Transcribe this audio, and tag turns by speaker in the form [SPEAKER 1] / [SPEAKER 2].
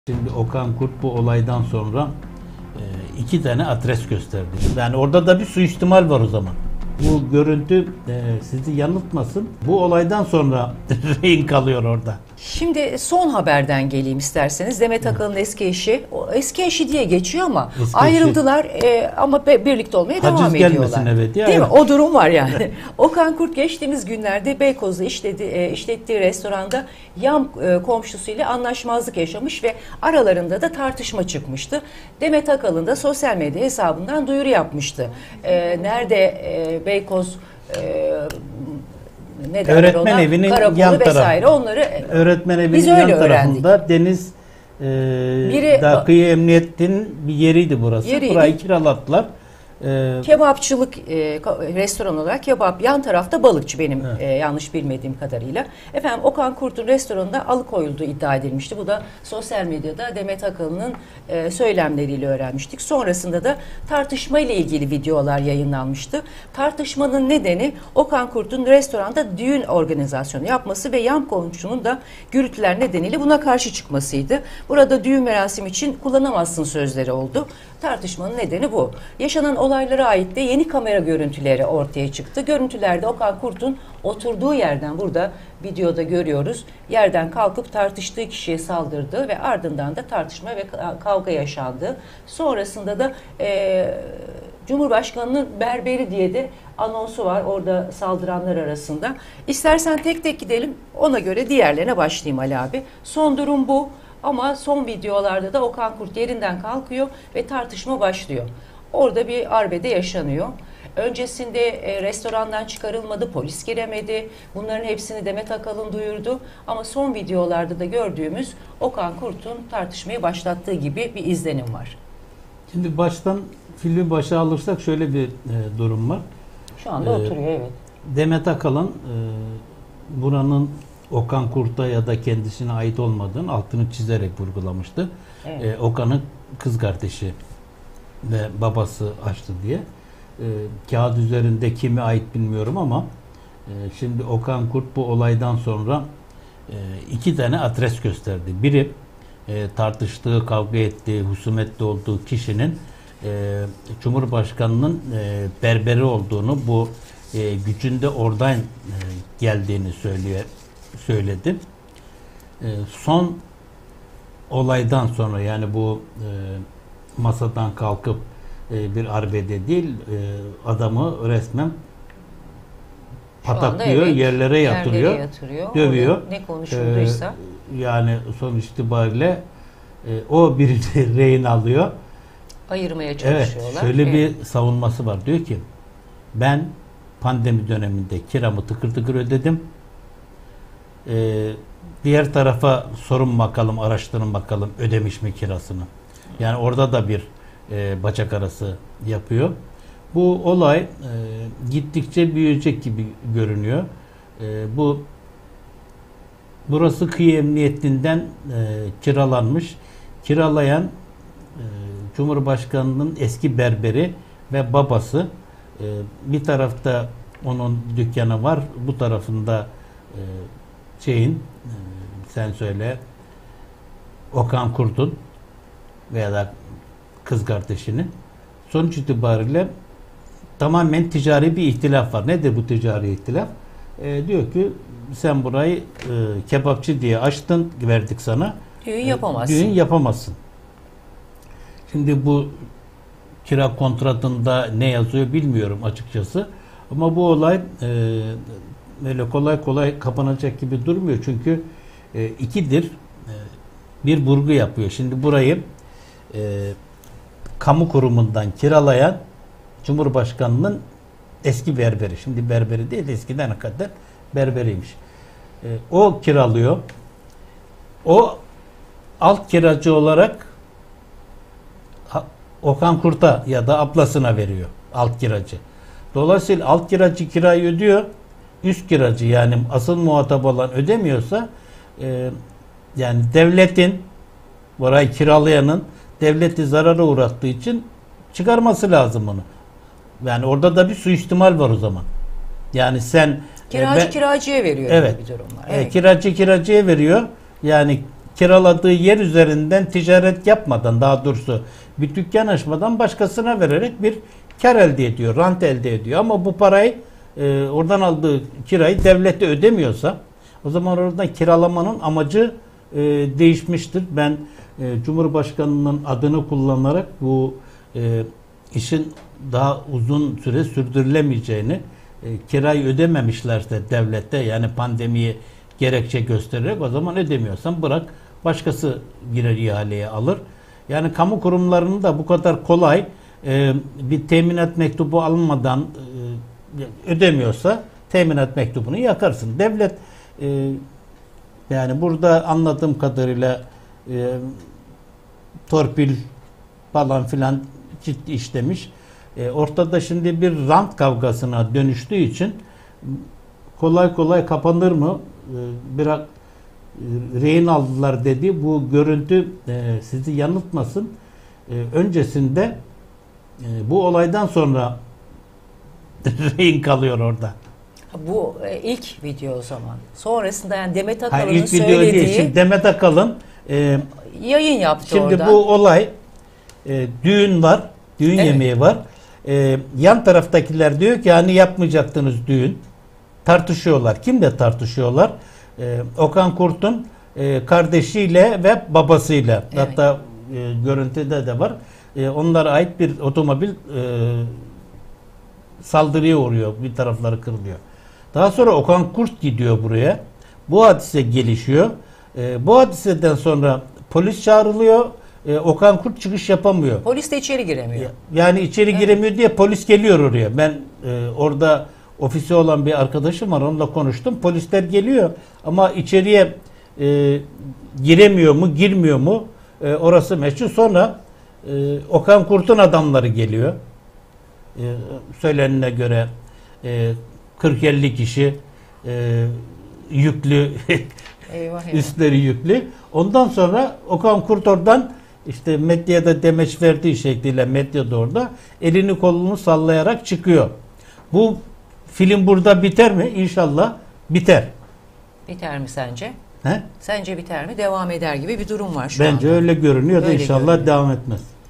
[SPEAKER 1] Şimdi Okan Kurt bu olaydan sonra iki tane adres gösterdi. Yani orada da bir suistimal var o zaman. Bu görüntü sizi yanıltmasın. Bu olaydan sonra rehin kalıyor orada.
[SPEAKER 2] Şimdi son haberden geleyim isterseniz. Demet Akalın eski eşi, eski eşi diye geçiyor ama
[SPEAKER 1] Eski
[SPEAKER 2] ayrıldılar ama birlikte olmaya devam
[SPEAKER 1] Haciz
[SPEAKER 2] ediyorlar.
[SPEAKER 1] gelmesin, evet ya,
[SPEAKER 2] Değil mi?
[SPEAKER 1] evet.
[SPEAKER 2] O durum var yani. Okan Kurt geçtiğimiz günlerde Beykoz'da işlettiği restoranda yan komşusuyla anlaşmazlık yaşamış ve aralarında da tartışma çıkmıştı. Demet Akalın da sosyal medya hesabından duyuru yapmıştı. Nerede Beykoz
[SPEAKER 1] Öğretmen evinin yan
[SPEAKER 2] vesaire
[SPEAKER 1] tarafı.
[SPEAKER 2] onları
[SPEAKER 1] Öğretmen evinin
[SPEAKER 2] biz
[SPEAKER 1] yan
[SPEAKER 2] öyle
[SPEAKER 1] tarafında Deniz Kıyı Emniyet'in bir yeriydi burası.
[SPEAKER 2] Yeriydi.
[SPEAKER 1] Burayı kiralattılar.
[SPEAKER 2] Kebapçılık restoran olarak kebap, yan tarafta balıkçı benim yanlış bilmediğim kadarıyla. Efendim Okan Kurt'un restoranında alıkoyulduğu iddia edilmişti. Bu da sosyal medyada Demet Akalın'ın söylemleriyle öğrenmiştik. Sonrasında da tartışma ile ilgili videolar yayınlanmıştı. Tartışmanın nedeni Okan Kurt'un restoranda düğün organizasyonu yapması ve yan komşunun da gürültüler nedeniyle buna karşı çıkmasıydı. Burada düğün merasimi için kullanamazsın sözleri oldu. Tartışmanın nedeni bu. Yaşanan olaylara ait de yeni kamera görüntüleri ortaya çıktı. Görüntülerde Okan Kurt'un oturduğu yerden, burada videoda görüyoruz, yerden kalkıp tartıştığı kişiye saldırdı ve ardından da tartışma ve kavga yaşandı. Sonrasında da Cumhurbaşkanı'nın berberi diye de anonsu var orada saldıranlar arasında. İstersen tek tek gidelim, ona göre diğerlerine başlayayım Ali abi. Son durum bu. Ama son videolarda da Okan Kurt yerinden kalkıyor ve tartışma başlıyor. Orada bir arbede yaşanıyor. Öncesinde restorandan çıkarılmadı, polis giremedi. Bunların hepsini Demet Akalın duyurdu. Ama son videolarda da gördüğümüz Okan Kurt'un tartışmayı başlattığı gibi bir izlenim var.
[SPEAKER 1] Şimdi filmi başa alırsak şöyle bir durum var.
[SPEAKER 2] Şu anda oturuyor, evet.
[SPEAKER 1] Demet Akalın buranın Okan Kurt'a ya da kendisine ait olmadığını altını çizerek vurgulamıştı. Evet. Okan'ın kız kardeşi ve babası açtı diye. Kağıt üzerinde kime ait bilmiyorum ama şimdi Okan Kurt bu olaydan sonra iki tane adres gösterdi. Biri tartıştığı, kavga ettiği, husumetli olduğu kişinin Cumhurbaşkanı'nın berberi olduğunu, bu gücünde oradan geldiğini söyledi. Son olaydan sonra, yani bu masadan kalkıp bir arbede değil, adamı resmen pataklıyor, yerlere yatırıyor, dövüyor.
[SPEAKER 2] Orada ne konuşulduysa.
[SPEAKER 1] Yani sonuç itibariyle o birini rehin alıyor.
[SPEAKER 2] Ayırmaya çalışıyorlar.
[SPEAKER 1] Evet, şöyle bir savunması var. Diyor ki, ben pandemi döneminde kiramı tıkır tıkır ödedim. Diğer tarafa sorun bakalım, araştırın bakalım ödemiş mi kirasını. Yani orada da bir bacak arası yapıyor. Bu olay gittikçe büyüyecek gibi görünüyor. Burası Kıyı Emniyetinden kiralanmış. Kiralayan Cumhurbaşkanı'nın eski berberi ve babası. Bir tarafta onun dükkanı var. Bu tarafında sen söyle, Okan Kurt'un veya da kız kardeşinin. Sonuç itibariyle tamamen ticari bir ihtilaf var. Nedir bu ticari ihtilaf? Diyor ki, sen burayı kebapçı diye açtın, verdik sana.
[SPEAKER 2] Düğün yapamazsın.
[SPEAKER 1] Düğün yapamazsın. Şimdi bu kira kontratında ne yazıyor bilmiyorum açıkçası. Ama bu olay böyle kolay kolay kapanacak gibi durmuyor. Çünkü ikidir bir vurgu yapıyor. Şimdi burayı kamu kurumundan kiralayan Cumhurbaşkanı'nın eski berberi. Şimdi berberi değil, eskiden kadar berberiymiş. O kiralıyor. O alt kiracı olarak Okan Kurt'a ya da ablasına veriyor alt kiracı. Dolayısıyla alt kiracı kirayı ödüyor. Üst kiracı, yani asıl muhatap olan ödemiyorsa yani devletin, burayı kiralayanın devleti zarara uğrattığı için çıkarması lazım onu. Yani orada da bir suistimal var o zaman. Yani sen
[SPEAKER 2] kiracıya veriyor,
[SPEAKER 1] evet,
[SPEAKER 2] bir durum var. Evet.
[SPEAKER 1] Kiracı kiracıya veriyor. Yani kiraladığı yer üzerinden ticaret yapmadan, daha doğrusu bir dükkan açmadan başkasına vererek bir kar elde ediyor, rant elde ediyor. Ama bu parayı oradan aldığı kirayı devlete ödemiyorsa o zaman oradan kiralamanın amacı değişmiştir. Ben Cumhurbaşkanı'nın adını kullanarak bu işin daha uzun süre sürdürülemeyeceğini, kirayı ödememişlerse devlette, yani pandemiyi gerekçe göstererek, o zaman ödemiyorsan bırak başkası girer ihaleye alır. Yani kamu kurumlarının da bu kadar kolay bir teminat mektubu alınmadan ödemiyorsa teminat mektubunu yakarsın. Devlet yani burada anladığım kadarıyla torpil falan filan ciddi işlemiş. Ortada şimdi bir rant kavgasına dönüştüğü için kolay kolay kapanır mı? Biraz rehin aldılar dedi. Bu görüntü sizi yanıltmasın. Öncesinde bu olaydan sonra rehin kalıyor orada.
[SPEAKER 2] Bu ilk video o zaman. Sonrasında yani Demet
[SPEAKER 1] Hayır,
[SPEAKER 2] Akalın'ın
[SPEAKER 1] ilk video değil.
[SPEAKER 2] söylediği
[SPEAKER 1] Şimdi Demet Akalın
[SPEAKER 2] yayın yaptı
[SPEAKER 1] şimdi
[SPEAKER 2] orada.
[SPEAKER 1] bu olay düğün var. Düğün
[SPEAKER 2] Evet.
[SPEAKER 1] yemeği var. Yan taraftakiler diyor ki hani yapmayacaktınız düğün. Tartışıyorlar. Kimle tartışıyorlar? Okan Kurt'un kardeşiyle ve babasıyla.
[SPEAKER 2] Evet.
[SPEAKER 1] Hatta görüntüde de var. Onlara ait bir otomobil saldırıya uğruyor. Bir tarafları kırılıyor. Daha sonra Okan Kurt gidiyor buraya. Bu hadise gelişiyor. Bu hadiseden sonra polis çağrılıyor. Okan Kurt çıkış yapamıyor.
[SPEAKER 2] Polis de içeri giremiyor.
[SPEAKER 1] Yani içeri giremiyor diye polis geliyor oraya. Ben orada ofisi olan bir arkadaşım var. Onunla konuştum. Polisler geliyor ama içeriye giremiyor mu, girmiyor mu? Orası meçhul. Sonra Okan Kurt'un adamları geliyor. Söylenene göre 40-50 kişi yüklü
[SPEAKER 2] Eyvah, eyvah.
[SPEAKER 1] üstleri yüklü. Ondan sonra Okan Kurt oradan işte medyada demeç verdiği şekliyle medyada orada elini kolunu sallayarak çıkıyor. Bu film burada biter mi? İnşallah biter.
[SPEAKER 2] Biter mi sence?
[SPEAKER 1] He?
[SPEAKER 2] Sence biter mi? Devam eder gibi bir durum var şu anda.
[SPEAKER 1] Bence öyle görünüyor da
[SPEAKER 2] Öyle
[SPEAKER 1] inşallah
[SPEAKER 2] görünüyor.
[SPEAKER 1] devam etmez.